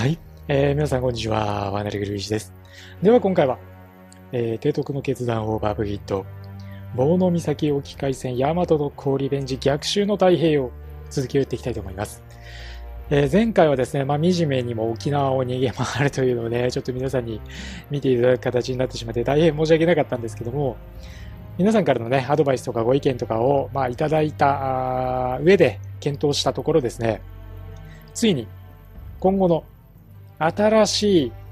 はい。皆さんこんにちは。ワナリグルイジです。では今回は、提督の決断オーバーブギット、棒の岬沖海戦ヤマトの氷ベンジ逆襲の太平洋、続きを言っていきたいと思います。前回はですね、惨めにも沖縄を逃げ回るというのをね、ちょっと皆さんに見ていただく形になってしまって大変申し訳なかったんですけども、皆さんからのね、アドバイスとかご意見とかを、いただいた上で検討したところですね、ついに今後の新しい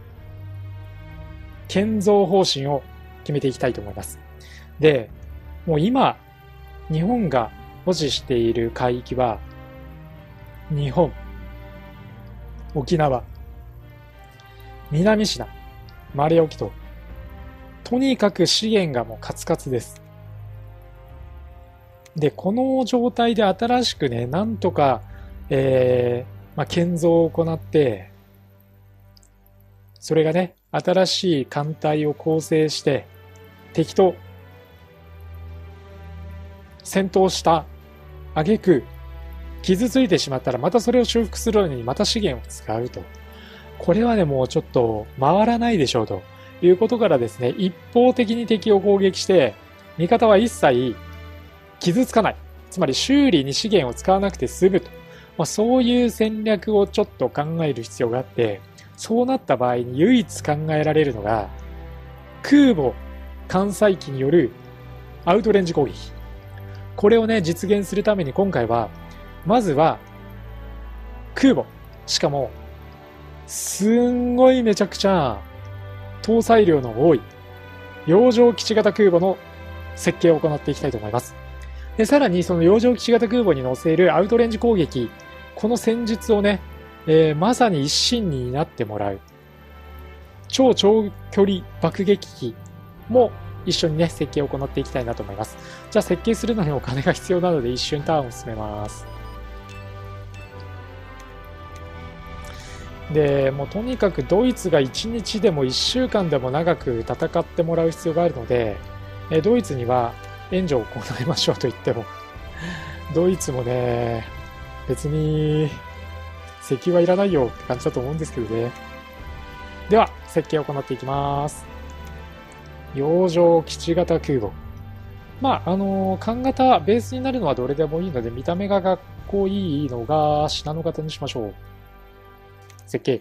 建造方針を決めていきたいと思います。で、もう今、日本が保持している海域は、日本、沖縄、南シナ、マレー沖と、とにかく資源がもうカツカツです。で、この状態で新しくね、なんとか、建造を行って、それがね、新しい艦隊を構成して、敵と戦闘した挙句、傷ついてしまったらまたそれを修復するのにまた資源を使うと。これはね、もうちょっと回らないでしょうということからですね、一方的に敵を攻撃して、味方は一切傷つかない。つまり修理に資源を使わなくて済むと。そういう戦略をちょっと考える必要があって、そうなった場合に唯一考えられるのが、空母艦載機によるアウトレンジ攻撃。これをね、実現するために今回は、まずは空母。しかも、すんごいめちゃくちゃ搭載量の多い洋上基地型空母の設計を行っていきたいと思います。で、さらにその洋上基地型空母に乗せるアウトレンジ攻撃、この戦術をね、まさに一身になってもらう超長距離爆撃機も一緒にね、設計を行っていきたいなと思います。じゃあ設計するのにお金が必要なので一瞬ターンを進めます。で、もうとにかくドイツが1日でも1週間でも長く戦ってもらう必要があるので、ドイツには援助を行いましょうと言っても、ドイツもね、別に石油はいらないよって感じだと思うんですけどね。では、設計を行っていきます。洋上基地型空母。艦型ベースになるのはどれでもいいので、見た目がかっこいいのがシナノ型にしましょう。設計。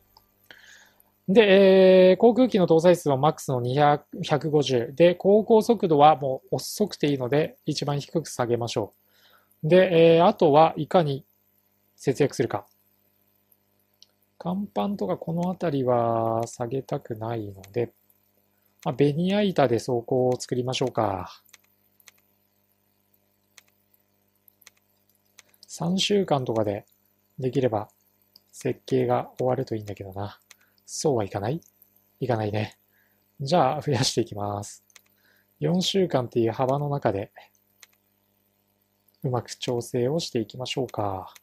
で、航空機の搭載数はマックスの200、150。で、航行速度はもう遅くていいので、一番低く下げましょう。で、あとはいかに節約するか。甲板とかこの辺りは下げたくないので、ベニヤ板で装甲を作りましょうか。3週間とかでできれば設計が終わるといいんだけどな。そうはいかない？いかないね。じゃあ増やしていきます。4週間っていう幅の中でうまく調整をしていきましょうか。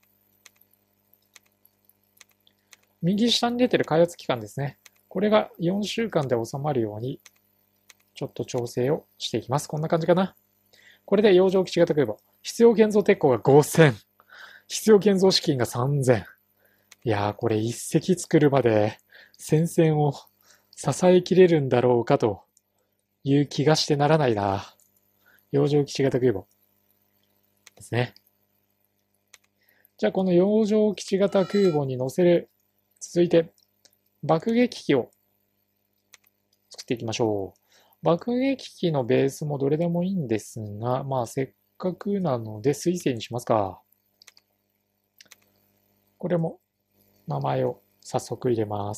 右下に出てる開発期間ですね。これが4週間で収まるようにちょっと調整をしていきます。こんな感じかな。これで洋上基地型空母。必要建造鉄鋼が5000。必要建造資金が3000。いやー、これ一隻作るまで戦線を支えきれるんだろうかという気がしてならないな。洋上基地型空母ですね。じゃあこの洋上基地型空母に乗せる、続いて爆撃機を作っていきましょう。爆撃機のベースもどれでもいいんですが、せっかくなので水星にしますか。これも名前を早速入れます。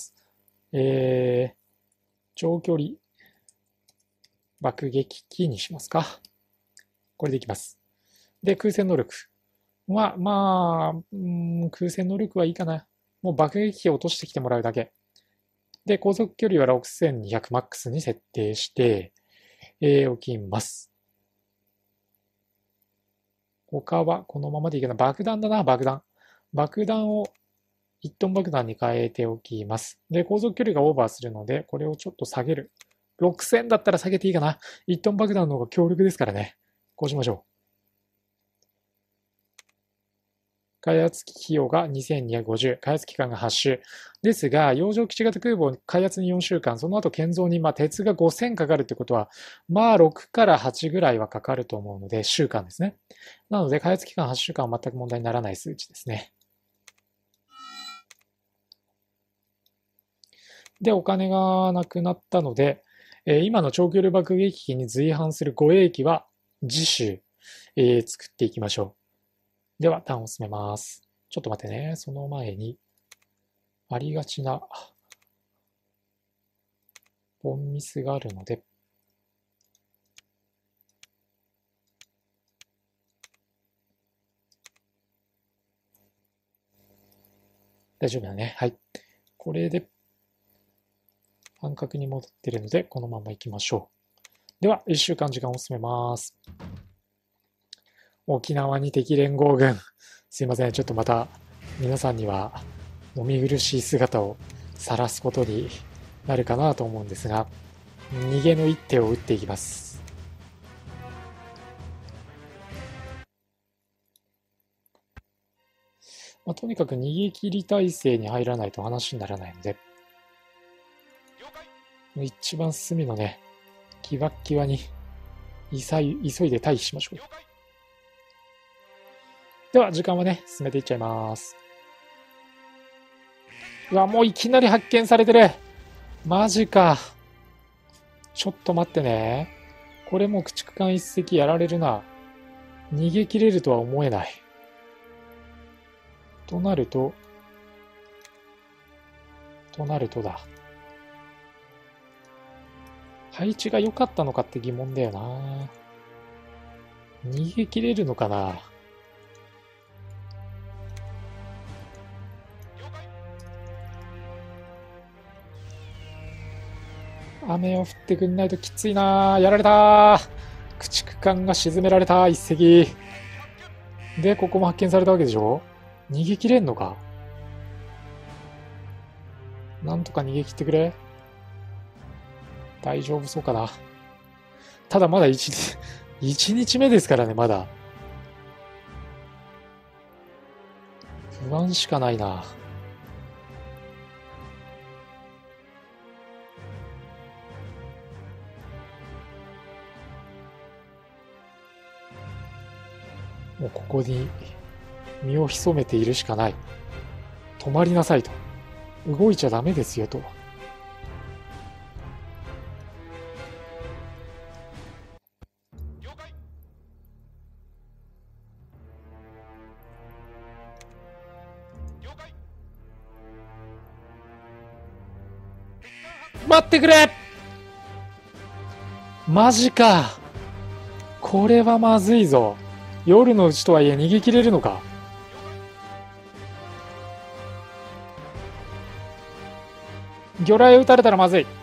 長距離爆撃機にしますか。これでいきます。で、空戦能力は、空戦能力はいいかな。もう爆撃機を落としてきてもらうだけ。で、航続距離は6200マックスに設定して、おきます。他はこのままでいいかな。爆弾だな、爆弾。爆弾を1トン爆弾に変えておきます。で、航続距離がオーバーするので、これをちょっと下げる。6000だったら下げていいかな。1トン爆弾の方が強力ですからね。こうしましょ開発費用が2250、開発期間が8週。ですが、洋上基地型空母開発に4週間、その後建造に、鉄が5000かかるってことは、6から8ぐらいはかかると思うので、週間ですね。なので、開発期間8週間は全く問題にならない数値ですね。で、お金がなくなったので、今の長距離爆撃機に随伴する護衛機は次週、作っていきましょう。では、ターンを進めます。ちょっと待ってね。その前に、ありがちな、ボンミスがあるので、大丈夫だね。はい。これで、半角に戻っているので、このまま行きましょう。では、1週間時間を進めます。沖縄に敵連合軍。すいません。ちょっとまた、皆さんには、お見苦しい姿を晒すことになるかなと思うんですが、逃げの一手を打っていきます。とにかく逃げ切り体制に入らないと話にならないので、一番隅のね、キワッキワに急いで退避しましょう。では、時間はね、進めていっちゃいます。うわ、もういきなり発見されてる。マジか。ちょっと待ってね。これもう駆逐艦一隻やられるな。逃げ切れるとは思えない。となるとだ。配置が良かったのかって疑問だよな。逃げ切れるのかな。雨を降ってくんないときついな。やられた。駆逐艦が沈められた。一隻。で、ここも発見されたわけでしょ。逃げ切れんのか。なんとか逃げ切ってくれ。大丈夫そうかな。ただまだ1日目ですからね、まだ。不安しかないな。もうここに身を潜めているしかない。止まりなさいと。動いちゃダメですよと。待ってくれ。マジか。これはまずいぞ。夜のうちとはいえ逃げ切れるのか。魚雷撃たれたらまずい。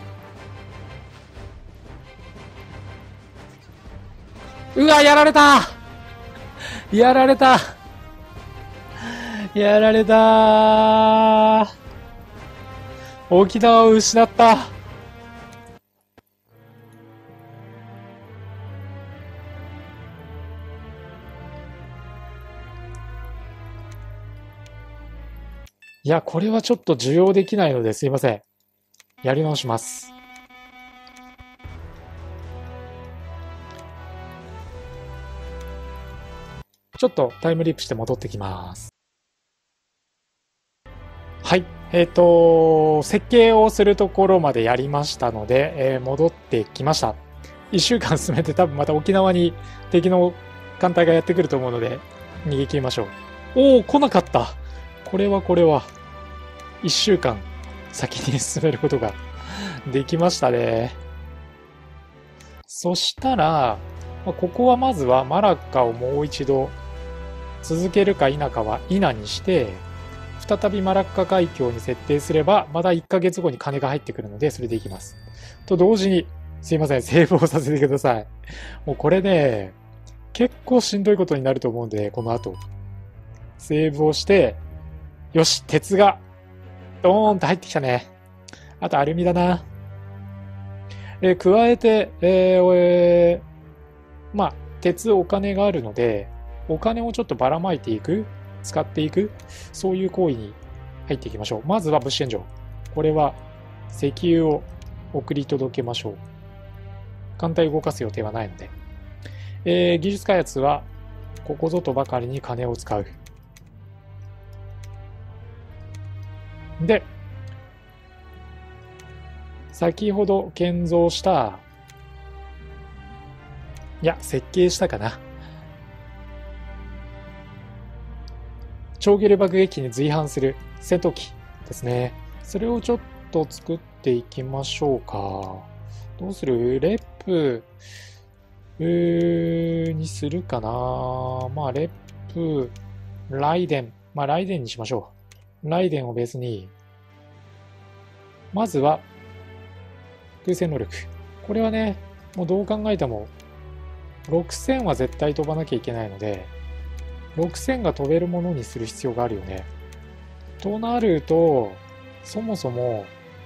うわ、やられた。やられた。やられた。沖縄を失った。いや、これはちょっと受容できないのですいません。やり直します。ちょっとタイムリープして戻ってきます。はい。設計をするところまでやりましたので、戻ってきました。1週間進めて多分また沖縄に敵の艦隊がやってくると思うので、逃げ切りましょう。おお、来なかった。これは。1週間先に進めることができましたね。そしたら、ここはまずはマラッカをもう一度続けるか否かは否にして、再びマラッカ海峡に設定すれば、まだ1ヶ月後に金が入ってくるので、それでいきます。と同時に、すいません、セーブをさせてください。もうこれね、結構しんどいことになると思うんで、この後。セーブをして、よし、鉄が、ドーンと入ってきたね。あとアルミだな。加えて、鉄お金があるので、お金をちょっとばらまいていく。 使っていく、そういう行為に入っていきましょう。まずは物資援助。これは石油を送り届けましょう。艦隊を動かす予定はないので。技術開発はここぞとばかりに金を使う。で、先ほど建造した、いや、設計したかな。長距離爆撃機に随伴する戦闘機ですね。それをちょっと作っていきましょうか。どうする？レップにするかな。まあ、レップ、ライデン。まあ、ライデンにしましょう。ライデンをベースに、まずは、空戦能力。これはね、もうどう考えても、6000は絶対飛ばなきゃいけないので、6000が飛べるものにする必要があるよね。となると、そもそも、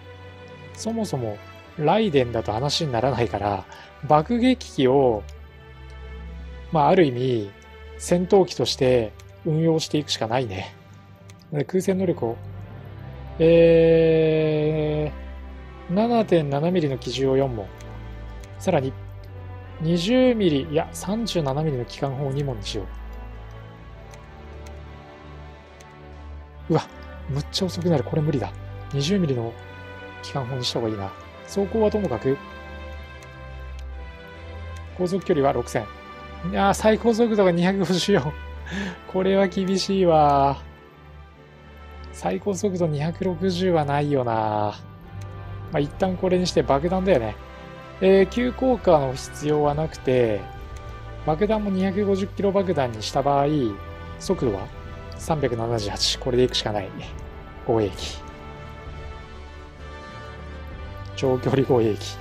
ライデンだと話にならないから、爆撃機を、まあ、ある意味、戦闘機として運用していくしかないね。空戦能力を、7.7 ミリの機銃を4門。さらに、20ミリ、いや、37ミリの機関砲を2門にしよう。うわ、むっちゃ遅くなる。これ無理だ。20ミリの機関砲にした方がいいな。走行はともかく、航続距離は6000。いやー、最高速度が254。これは厳しいわ。最高速度260はないよな。まあ、一旦これにして爆弾だよね。急降下の必要はなくて、爆弾も250キロ爆弾にした場合、速度は378。これでいくしかない。護衛機。長距離護衛機。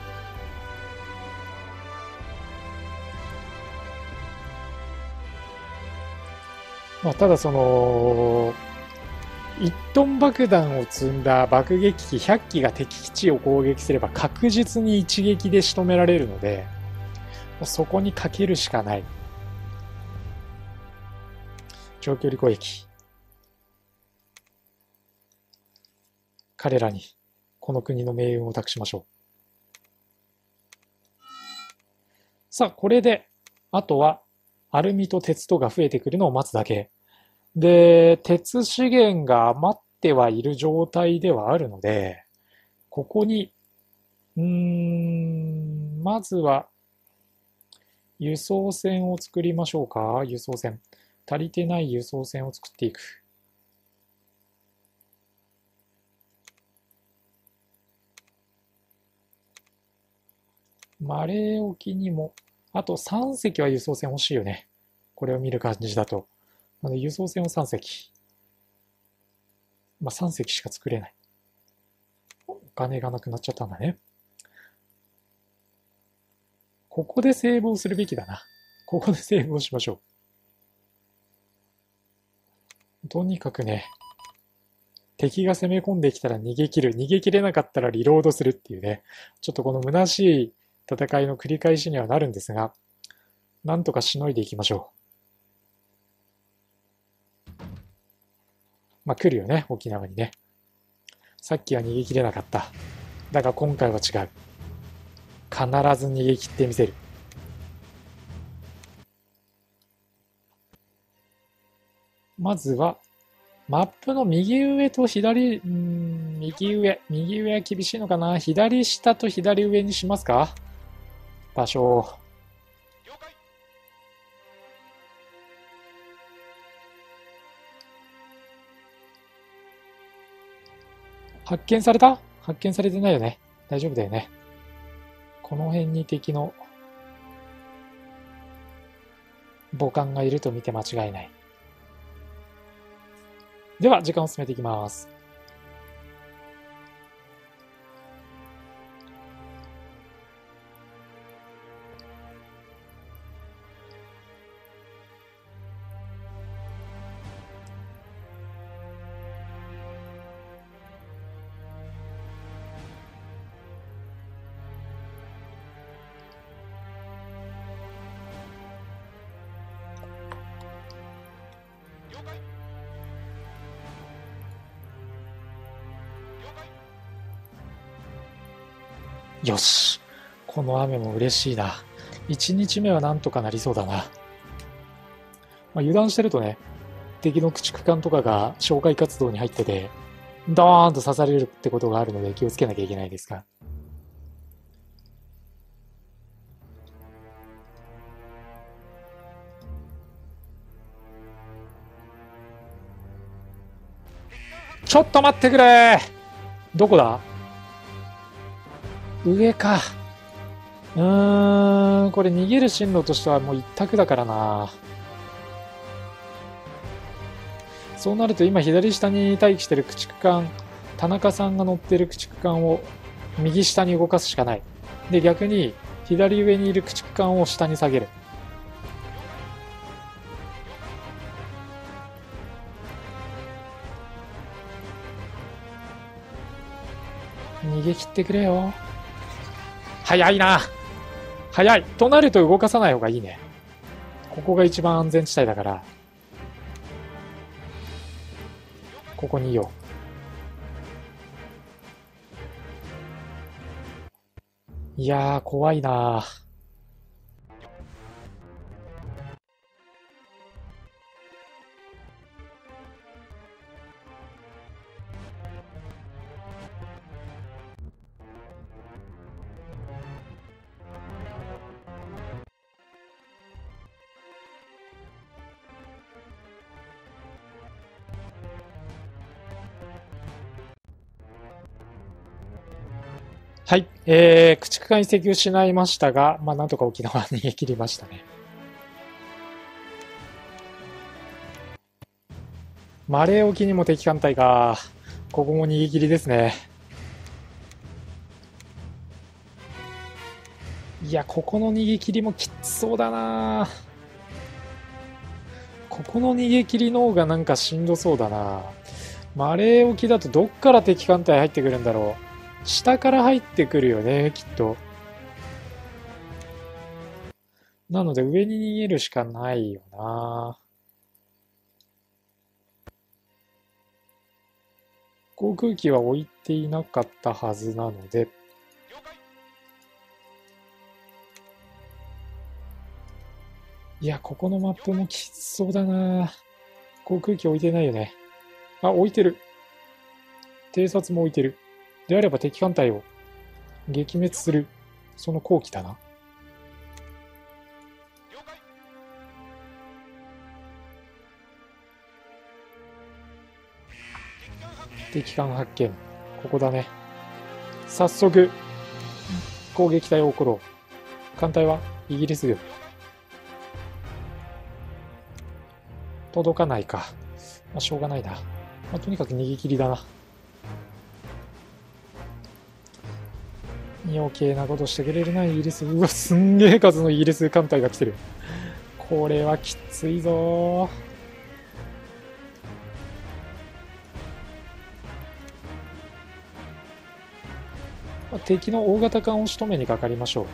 まあ、ただその、1トン爆弾を積んだ爆撃機100機が敵基地を攻撃すれば確実に一撃で仕留められるので、そこにかけるしかない。長距離攻撃。彼らにこの国の命運を託しましょう。さあ、これで、あとはアルミと鉄とが増えてくるのを待つだけ。で、鉄資源が余ってはいる状態ではあるので、ここに、まずは、輸送船を作りましょうか。輸送船。足りてない輸送船を作っていく。マレー沖にも、あと3隻は輸送船欲しいよね。これを見る感じだと。なので輸送船を3隻。まあ3隻しか作れない。お金がなくなっちゃったんだね。ここでセーブをするべきだな。ここでセーブをしましょう。とにかくね、敵が攻め込んできたら逃げ切る。逃げ切れなかったらリロードするっていうね。ちょっとこの虚しい戦いの繰り返しにはなるんですが、なんとかしのいでいきましょう。まあ来るよね、沖縄にね。さっきは逃げ切れなかった。だが今回は違う。必ず逃げ切ってみせる。まずは、マップの右上と左、右上は厳しいのかな。左下と左上にしますか？場所を。発見された？発見されてないよね。大丈夫だよね。この辺に敵の母艦がいると見て間違いない。では、時間を進めていきます。 よし。この雨も嬉しいな。1日目はなんとかなりそうだな。まあ、油断してるとね、敵の駆逐艦とかが哨戒活動に入ってて、ドーンと刺されるってことがあるので気をつけなきゃいけないですが。ちょっと待ってくれ。どこだ？上か。これ逃げる進路としてはもう一択だからな。そうなると今左下に待機してる駆逐艦、田中さんが乗ってる駆逐艦を右下に動かすしかない。で、逆に左上にいる駆逐艦を下に下げる。逃げ切ってくれよ。早いな。早い。となると動かさない方がいいね。ここが一番安全地帯だから。ここにいよう。いやー、怖いなー。はい。駆逐艦移籍を失いましたが、まあ、なんとか沖縄に逃げ切りましたね。マレー沖にも敵艦隊が、ここも逃げ切りですね。いや、ここの逃げ切りもきつそうだな。ここの逃げ切りの方がなんかしんどそうだな。マレー沖だとどっから敵艦隊入ってくるんだろう。下から入ってくるよね、きっと。なので上に逃げるしかないよな。航空機は置いていなかったはずなので、いや、ここのマップもきつそうだな。航空機置いてないよね。あ、置いてる。偵察も置いてる。であれば敵艦隊を撃滅する、その好機だな。敵艦発見。ここだね。早速、攻撃隊を送ろう。艦隊はイギリス軍。届かないか。まあ、しょうがないな。まあ、とにかく逃げ切りだな。余計なことしてくれるな、イギリス。うわ、すんげえ数のイギリス艦隊が来てる。これはきついぞー。敵の大型艦を仕留めにかかりましょう。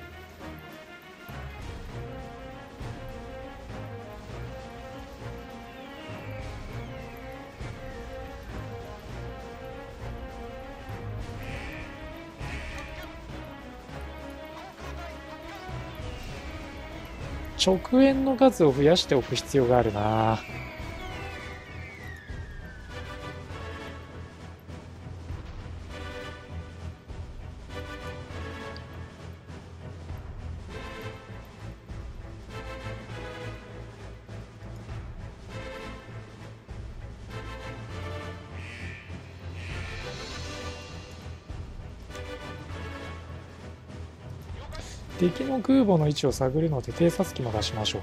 直縁の数を増やしておく必要があるな。敵の空母の位置を探るので偵察機も出しましょう。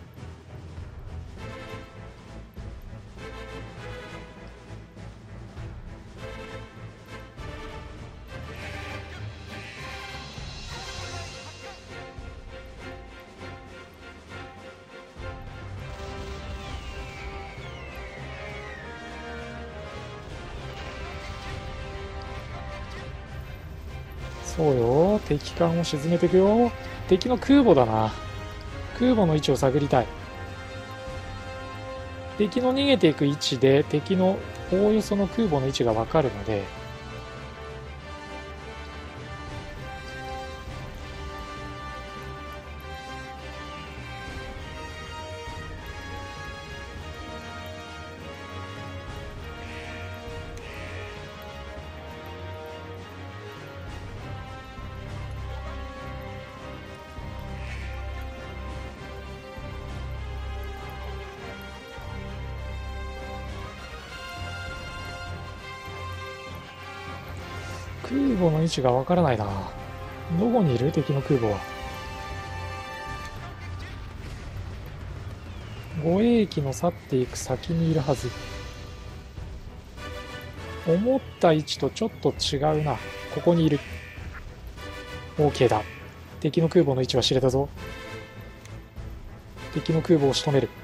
そうよ、敵艦を沈めていくよ。敵の空母だな。空母の位置を探りたい。敵の逃げていく位置で敵のおおよその空母の位置がわかるので、 空母の位置がわからないな。どこにいる敵の空母は。護衛機の去っていく先にいるはず。思った位置とちょっと違うな。ここにいる。 OK だ。敵の空母の位置は知れたぞ。敵の空母を仕留める。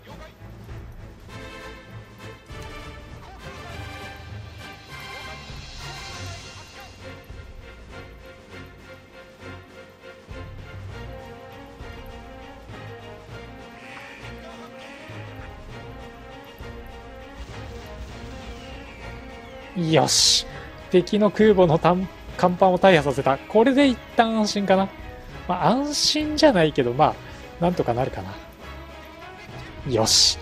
よし、敵の空母の甲板を大破させた。これで一旦安心かな。まあ安心じゃないけど、まあなんとかなるかな。よし、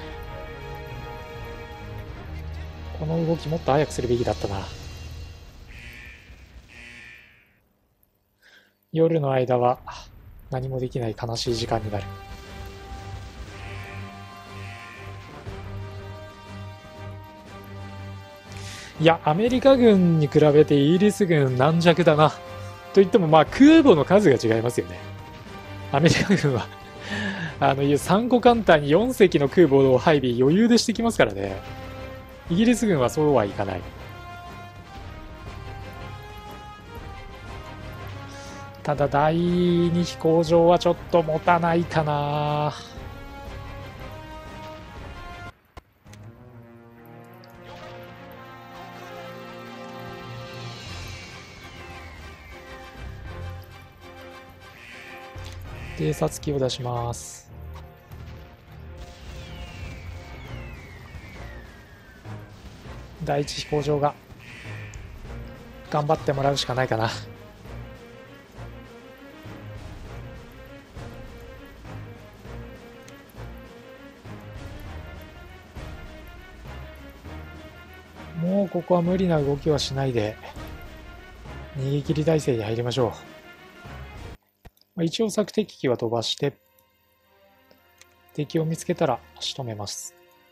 この動きもっと早くするべきだったな。夜の間は何もできない悲しい時間になる。いや、アメリカ軍に比べてイギリス軍軟弱だな。といってもまあ空母の数が違いますよね。アメリカ軍は3個艦隊に4隻の空母を配備余裕でしてきますからね。イギリス軍はそうはいかない。ただ第2飛行場はちょっと持たないかな。偵察機を出します。第一飛行場が頑張ってもらうしかないかな。もうここは無理な動きはしないで逃げ切り態勢に入りましょう。一応索敵機は飛ばして敵を見つけたら仕留めます。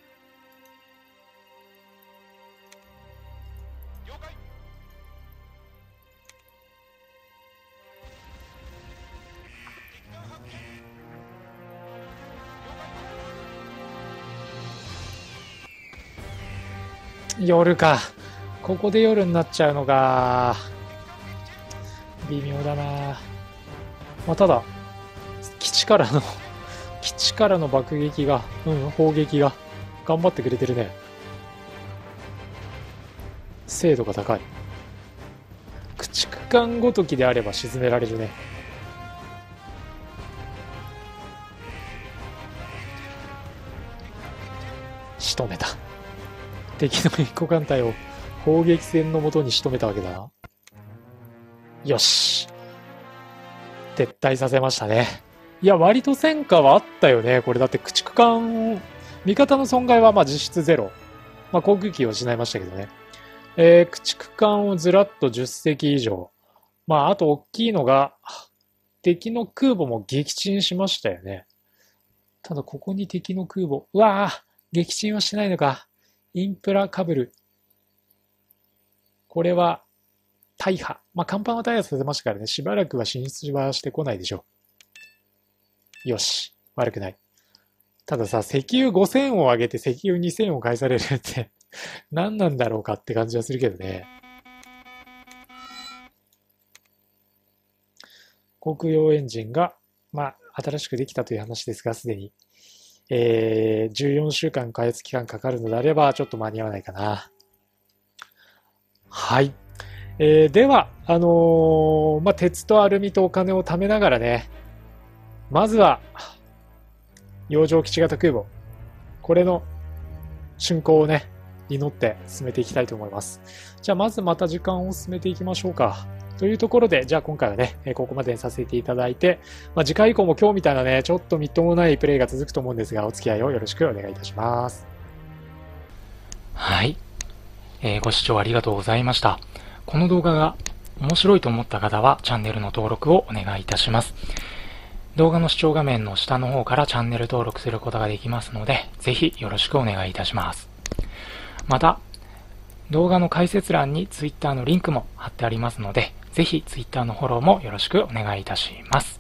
夜か。ここで夜になっちゃうのが微妙だな。まあ、ただ基地からの爆撃が、砲撃が頑張ってくれてるね。精度が高い。駆逐艦ごときであれば沈められるね。仕留めた。敵の一個艦隊を砲撃戦のもとに仕留めたわけだな。よし、撤退させましたね。いや、割と戦果はあったよね。これだって駆逐艦、味方の損害はまあ実質ゼロ。まあ航空機を失いましたけどね。駆逐艦をずらっと10隻以上。まああと大きいのが、敵の空母も撃沈しましたよね。ただここに敵の空母、うわぁ、撃沈はしてないのか。インプラカブル。これは大破。まあ甲板は大破させましたからね。しばらくは進出はしてこないでしょう。よし。悪くない。たださ、石油5000を上げて石油2000を返されるって何なんだろうかって感じはするけどね。航空用エンジンが、まあ、新しくできたという話ですが、すでに、14週間開発期間かかるのであれば、ちょっと間に合わないかな。はい。では、まあ、鉄とアルミとお金を貯めながらね、まずは、洋上基地型空母。これの竣工をね、祈って進めていきたいと思います。じゃあ、まずまた時間を進めていきましょうか。というところで、じゃあ今回はね、ここまでにさせていただいて、まあ、次回以降も今日みたいなね、ちょっとみっともないプレイが続くと思うんですが、お付き合いをよろしくお願いいたします。 はい。ご視聴ありがとうございました。この動画が面白いと思った方は、チャンネルの登録をお願いいたします。動画の視聴画面の下の方からチャンネル登録することができますので、ぜひよろしくお願いいたします。また、 動画の解説欄に Twitter のリンクも貼ってありますので、ぜひ Twitter のフォローもよろしくお願いいたします。